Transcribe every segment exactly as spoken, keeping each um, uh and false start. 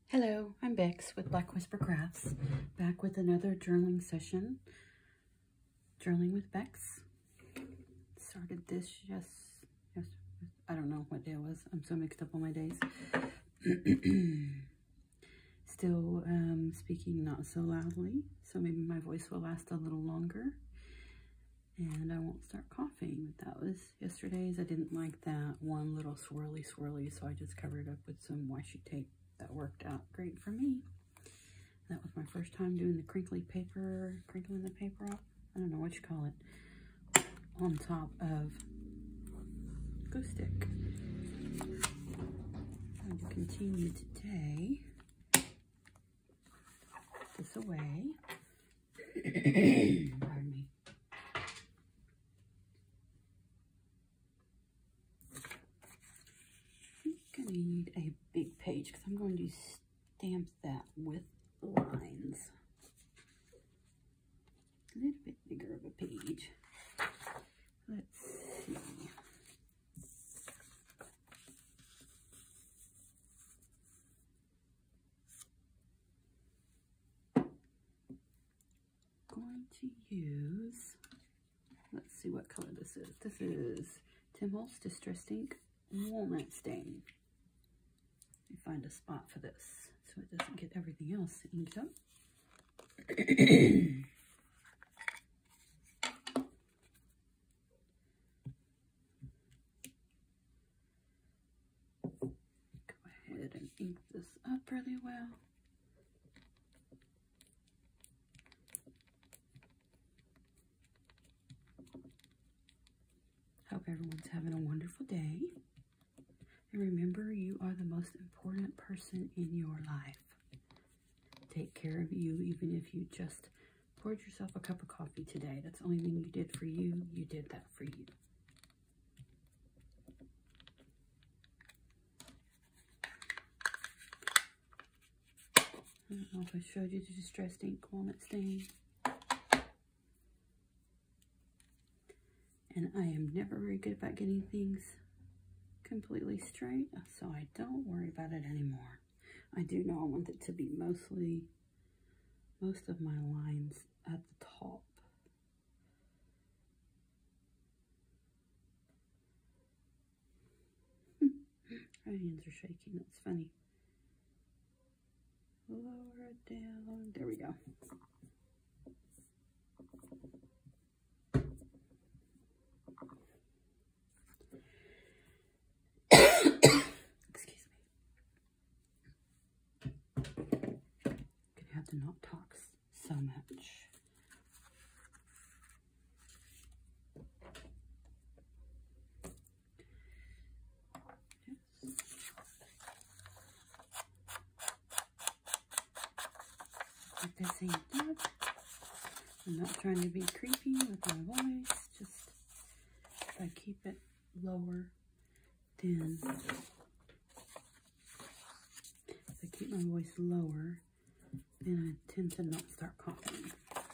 Hello, I'm Bex with Black Whisper Crafts, back with another journaling session. Journaling with Bex. Started this just, just, I don't know what day it was. I'm so mixed up on my days. Still um, speaking not so loudly, so maybe my voice will last a little longer. And I won't start coughing. That was yesterday's. I didn't like that one little swirly swirly, so I just covered it up with some washi tape. That worked out great for me. That was my first time doing the crinkly paper, crinkling the paper up. I don't know what you call it. On top of glue stick. I'm going to continue today. This away. Pardon me. I need a big page because I'm going to stamp that with lines. A little bit bigger of a page. Let's see. Going to use, let's see what color this is. This is Tim Holtz Distress Ink Walnut Stain. Let me find a spot for this so it doesn't get everything else inked up. Go ahead and ink this up really well. Hope everyone's having a wonderful day. And remember, you are the most important person in your life. Take care of you, even if you just poured yourself a cup of coffee today. That's the only thing you did for you. You did that for you. I don't know if I showed you the Distress Ink Walnut Stain. And I am never very good about getting things completely straight, so I don't worry about it anymore. I do know I want it to be mostly, most of my lines at the top. My hands are shaking, that's funny. Lower it down, there we go. To not talk so much. Yes. Like this ain't good. I'm not trying to be creepy with my voice. Just if I keep it lower, then if I keep my voice lower, then I tend to not start coughing.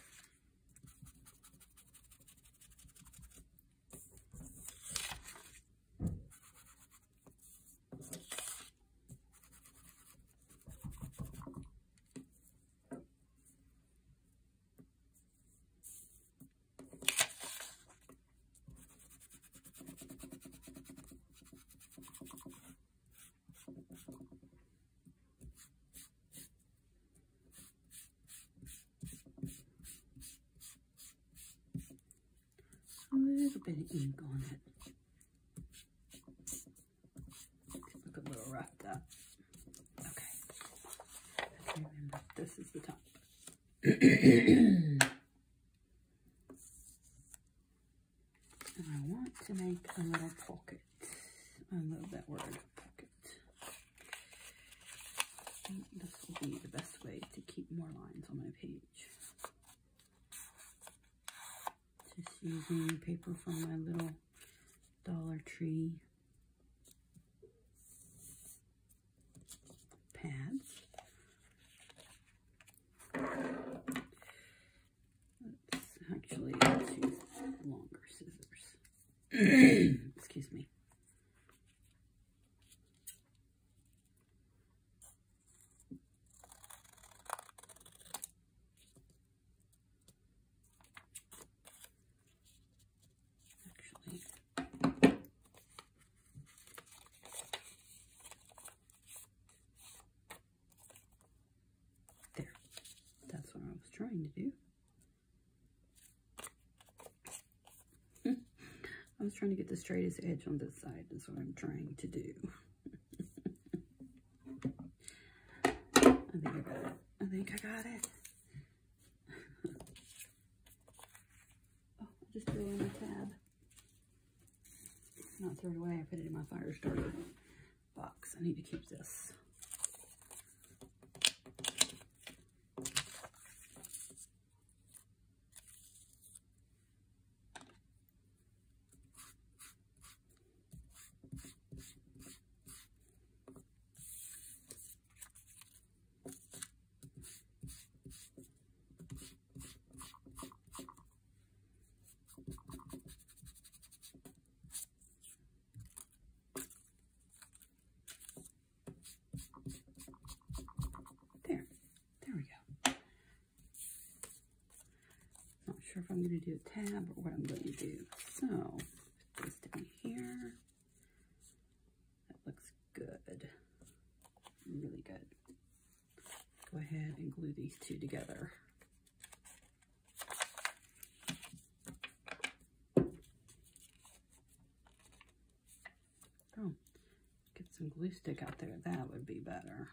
A little bit of ink on it. Look a little roughed up. Okay. Let's remember, this is the top. And I want to make a little pocket. I love that word, pocket. I think this will be the best way to keep more lines on my page. Just using paper from my little Dollar Tree pads. Let's actually let's use longer scissors. Excuse me. trying to do. I was trying to get the straightest edge on this side. That's what I'm trying to do. I think I got it. I think I got it. Oh, I just threw it in my tab. Not throw it away. I put it in my fire starter box. I need to keep this. If I'm going to do a tab or what I'm going to do. So, put this down here. That looks good. Really good. Go ahead and glue these two together. Oh, get some glue stick out there. That would be better.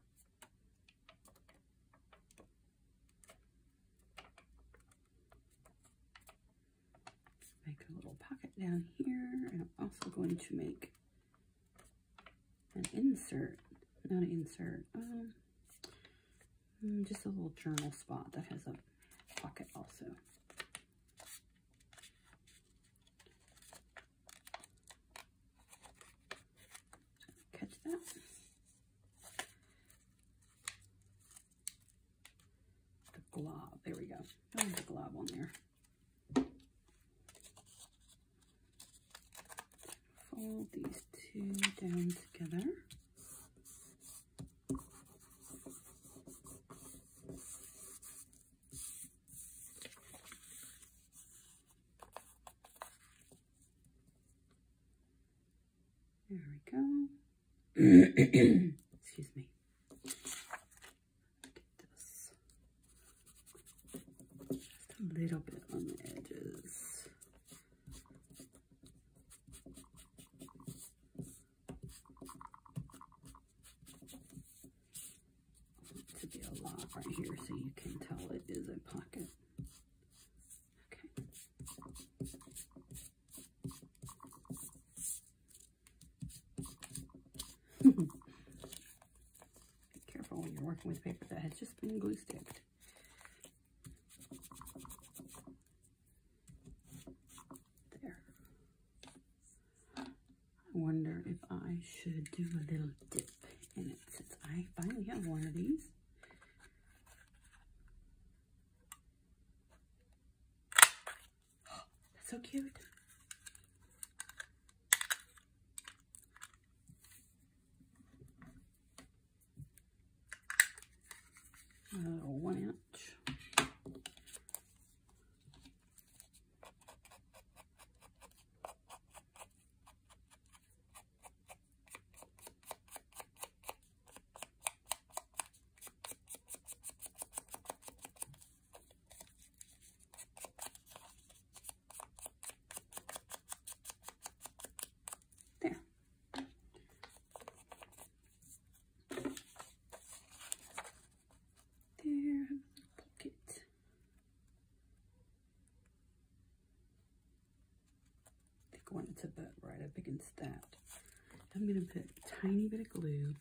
Make a little pocket down here, and I'm also going to make an insert, not an insert, um, just a little journal spot that has a pocket also. Catch that. The glob, there we go. Oh, the glob on there. Fold these two down together. There we go. Excuse me. Get this. Just a little bit on the edges. To be a lot right here so you can tell it is a pocket. Okay. Be careful when you're working with paper that has just been glue sticked. There. I wonder if I should do a little dip in it since I finally have one of these. So cute. A little one inch. There. There, pocket. I think I want it to butt right up against that. I'm going to put a tiny bit of glue.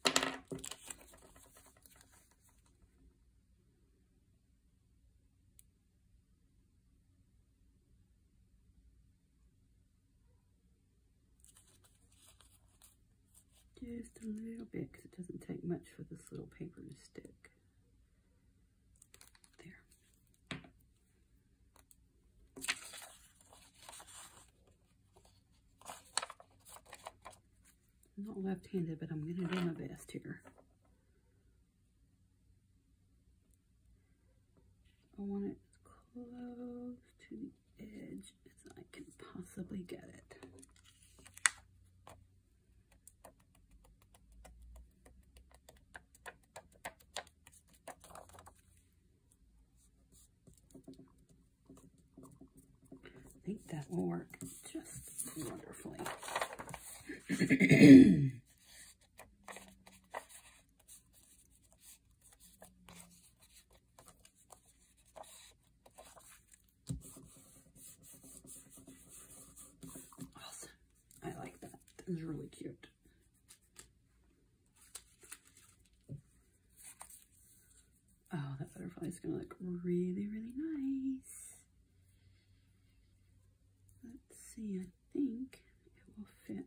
Just a little bit, because it doesn't take much for this little paper to stick. There. I'm not left-handed, but I'm going to do my best here. I want it as close to the edge as I can possibly get it. think that will work just wonderfully. Awesome. I like that. That is really cute. Oh, that butterfly is going to look really, really nice. Let's see, I think it will fit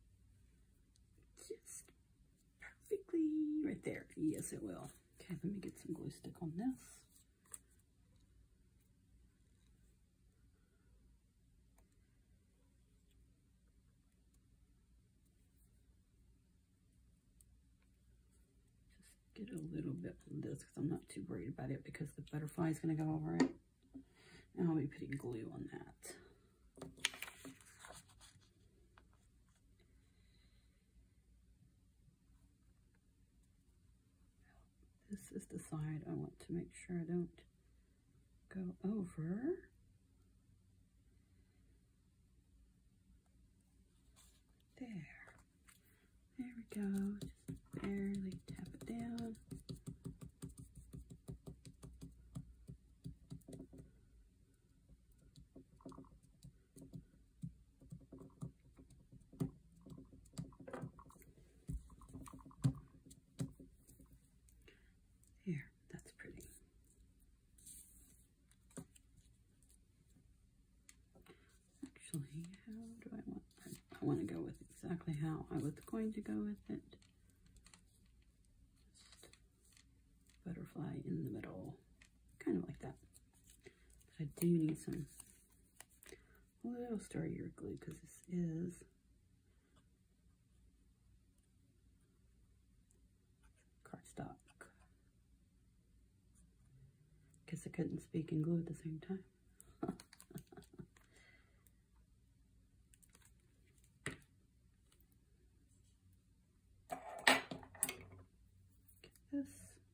just perfectly right there. Yes, it will. Okay, let me get some glue stick on this. Just get a little bit on this because I'm not too worried about it because the butterfly is going to go over it. And I'll be putting glue on that. This is the side I want to make sure I don't go over. There. There we go. Just barely tap it down. Here, that's pretty. Actually, how do I want, I, I want to go with exactly how I was going to go with it. Just butterfly in the middle, kind of like that. But I do need some a little sturdier glue because this is cardstock. Guess I couldn't speak and glue at the same time. Get this.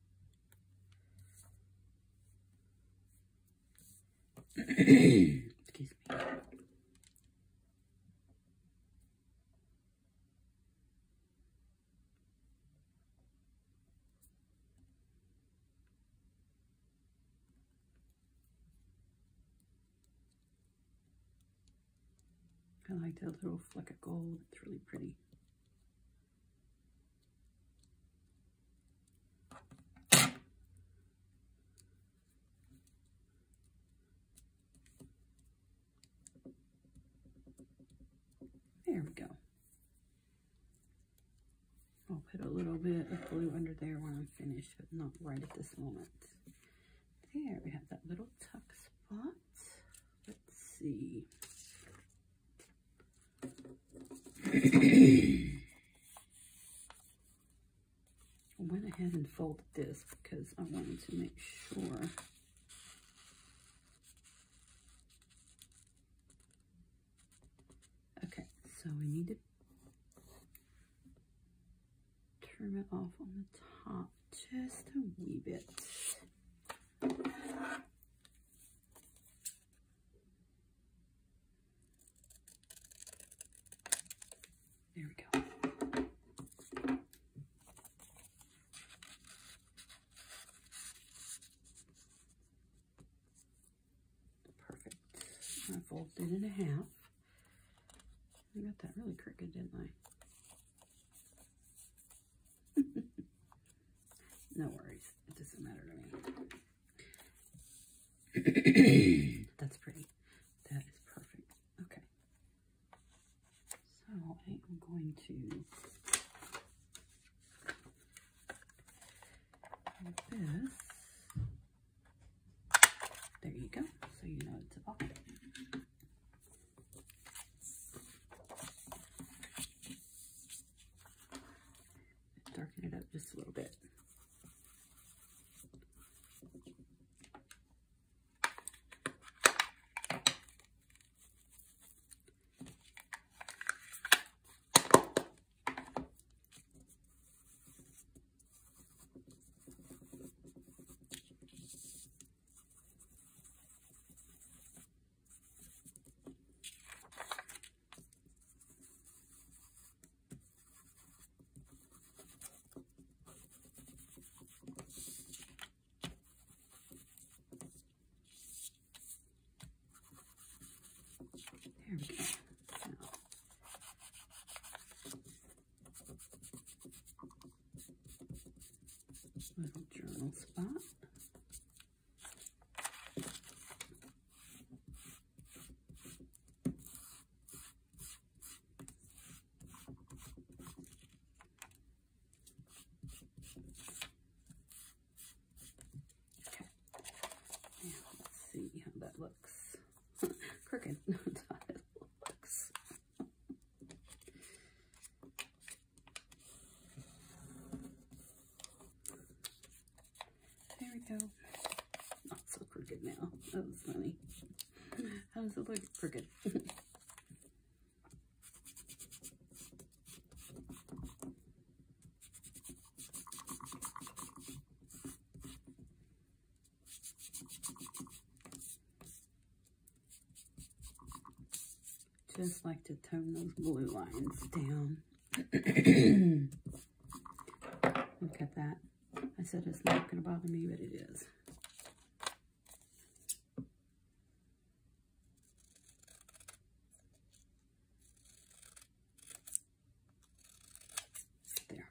Excuse me. I like that little fleck of gold. It's really pretty. There we go. I'll put a little bit of glue under there when I'm finished, but not right at this moment. There, we have that little tuck spot. Let's see. I went ahead and folded this because I wanted to make sure okay, so we need to trim it off on the top just a wee bit. There we go. Perfect. I folded it in half. I got that really crooked, didn't I? No worries. It doesn't matter to me. That's pretty. That is perfect. Okay. So I am going to do this. There you go. So you know it's a pocket. Darken it up just a little bit. Little journal spot. See how that looks. Crooked. That's how it looks. There we go. Not so crooked now. That was funny. How does it look crooked? Just like to tone those blue lines down. Look at that. I said it's not going to bother me, but it is. There.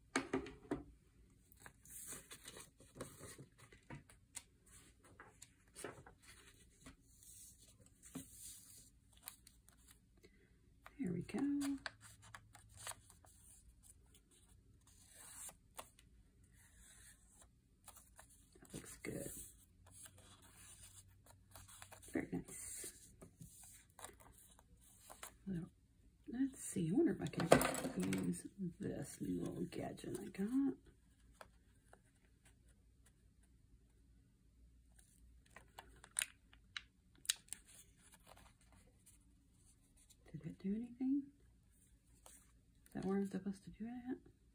There we go. That looks good. Very nice. Well, let's see. I wonder if I can use this new little gadget I got. Did it do anything? Is that where I'm supposed to do it at?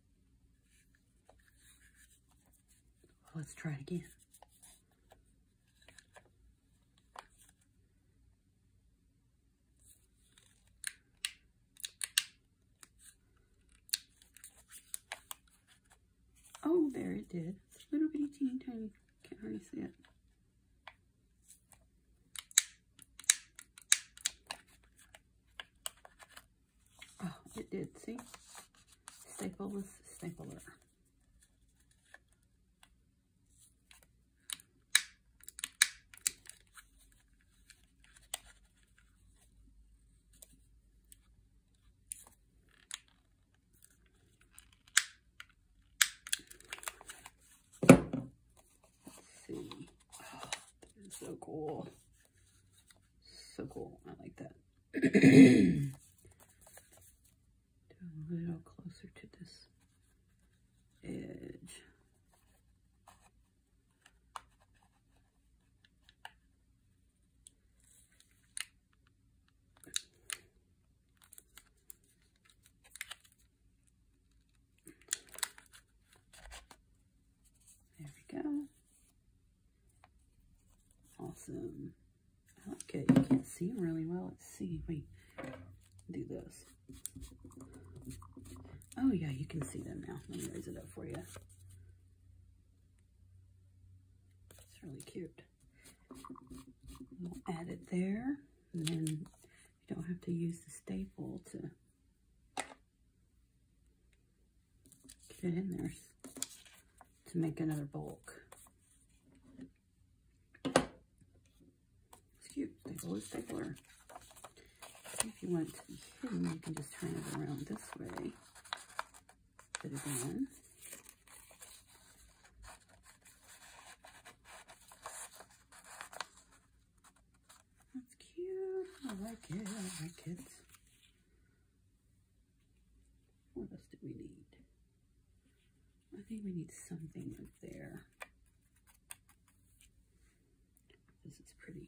Well, let's try it again. Oh, there it did. It's a little bitty teeny tiny. Can't hardly see it. Oh, it did. See? Stapleless stapler. So cool. So cool. I like that. Do a little closer to this edge. There we go. Awesome. I like it. You can't see them really well. Let's see if we do this. Oh yeah, you can see them now. Let me raise it up for you. It's really cute. We'll add it there, and then you don't have to use the staple to get it in there to make another bulk. Cute. Staple is stapler. If you want it to be hidden, you can just turn it around this way. Put it in. That's cute. I like it. I like it. What else do we need? I think we need something up there. This is pretty.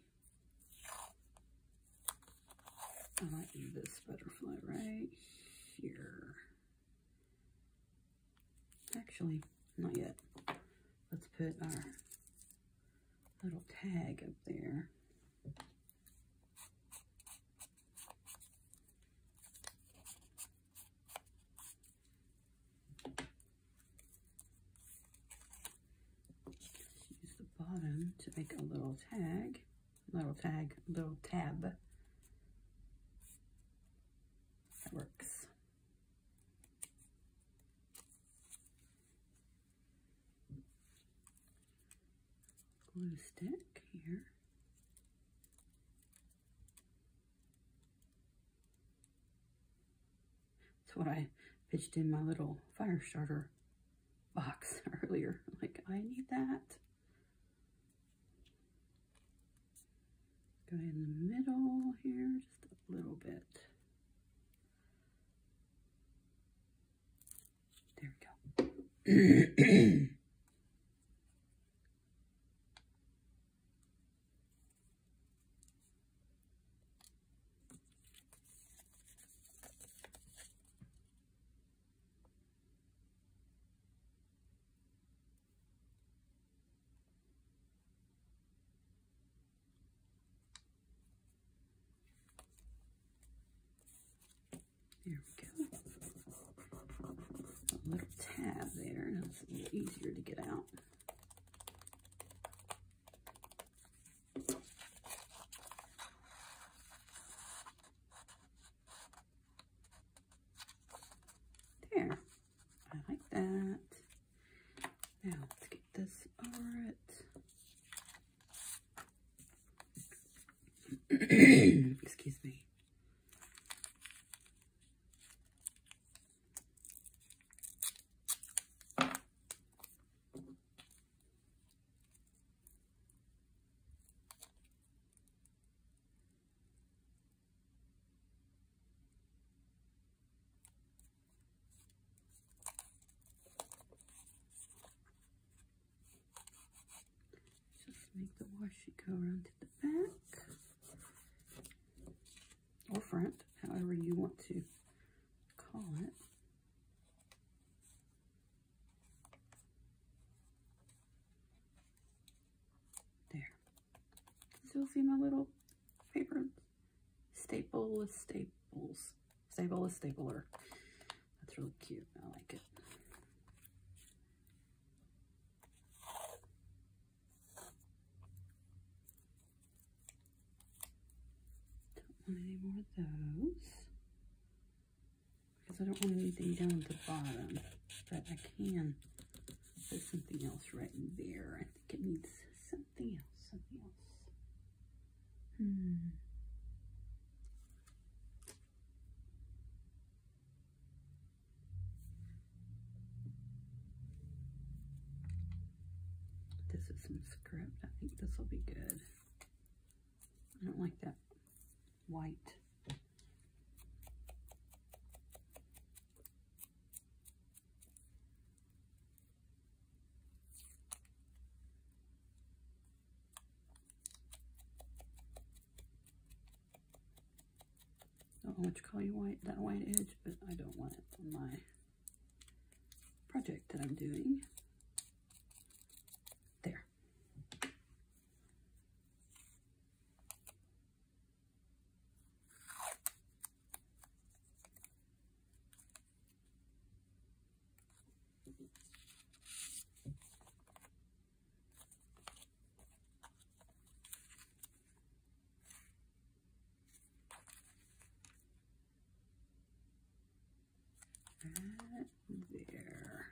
I might do this butterfly right here. Actually, not yet. Let's put our little tag up there. Use the bottom to make a little tag. Little tag, little tab. That works. glue stick here. That's what I pitched in my little fire starter box earlier. Like, I need that. Go in the middle here, just a little bit. There we go. There we go. A little tab there. Now it's a little easier to get out. There. I like that. Now let's get this over it. Excuse me. Make the washi go around to the back or front, however you want to call it. There. Still see my little paper staple with staples. Staple with stapler. That's really cute. I like it. Want any more of those because I don't want anything down at the bottom, but I can put something else right in there. I think it needs something else, something else. Hmm. This is some script. I think this will be good. I don't like that white. I don't know what you call you white, that white edge, but I don't want it on my project that I'm doing. There. Right there.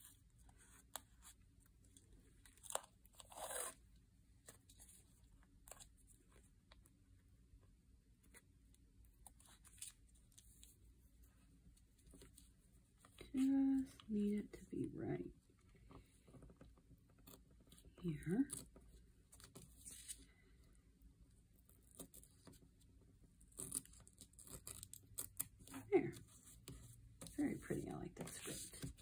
Just need it to be right here. There. Very pretty. I like that script.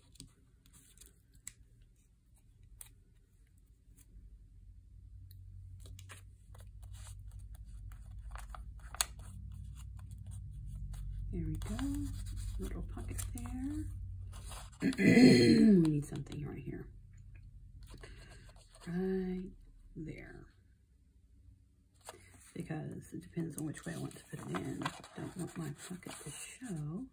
There we go. Little pocket there. We need something right here. Right there. Because it depends on which way I want to put it in. I don't want my pocket to show.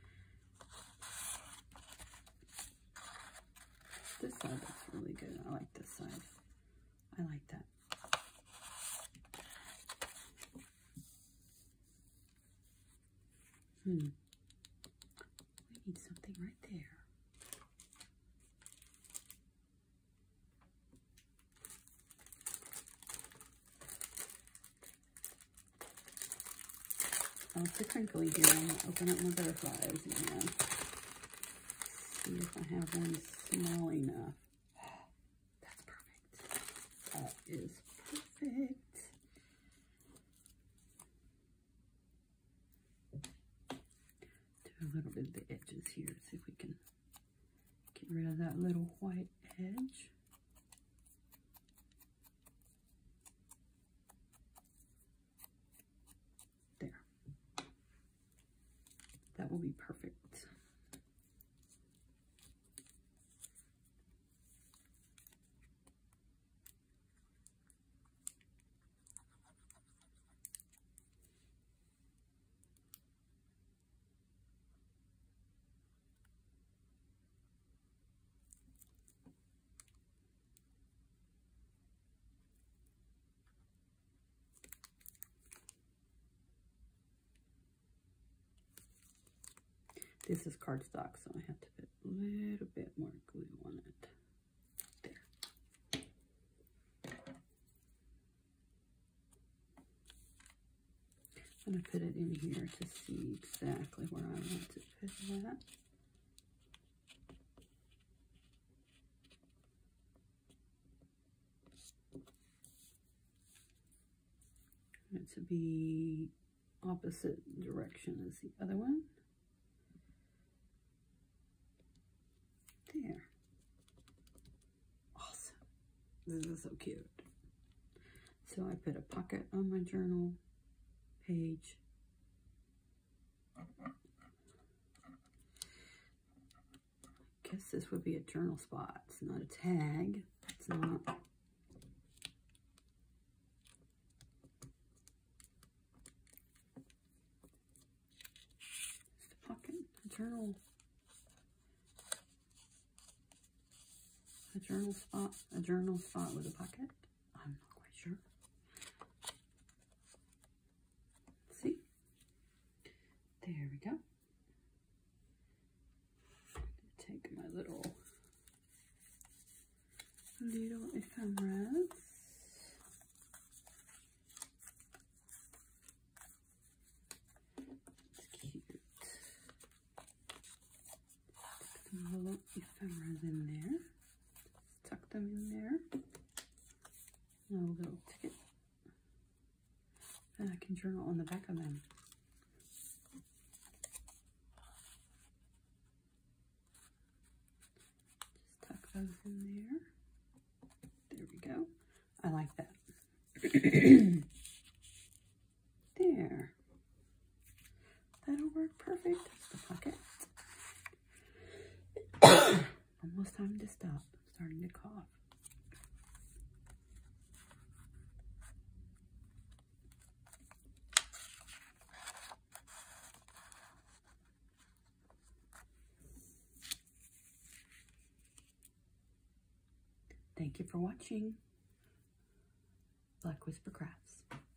This side looks really good. I like this side. I like that. Hmm. We need something right there. lots of crinkly here. I'm going to open up my butterflies and see if I have one small enough. That's perfect. That is perfect. Do a little bit of the edges here. See if we can get rid of that little white edge. There. That will be perfect. This is cardstock, so I have to put a little bit more glue on it. There. I'm going to put it in here to see exactly where I want to put that. I want it to be opposite direction as the other one. There. Awesome. This is so cute. So I put a pocket on my journal page. I guess this would be a journal spot. It's not a tag. It's not. Just a pocket, a journal. A journal spot, a journal spot with a pocket. I'm not quite sure. See? There we go. Take my little, little ephemeras. It's cute. Put the little ephemeras in there. Tuck them in there. A little ticket. And I can journal on the back of them. Just tuck those in there. There we go. I like that. There. That'll work perfect. That's the pocket. Almost time to stop. Starting to cough. Thank you for watching Black Whisper Crafts.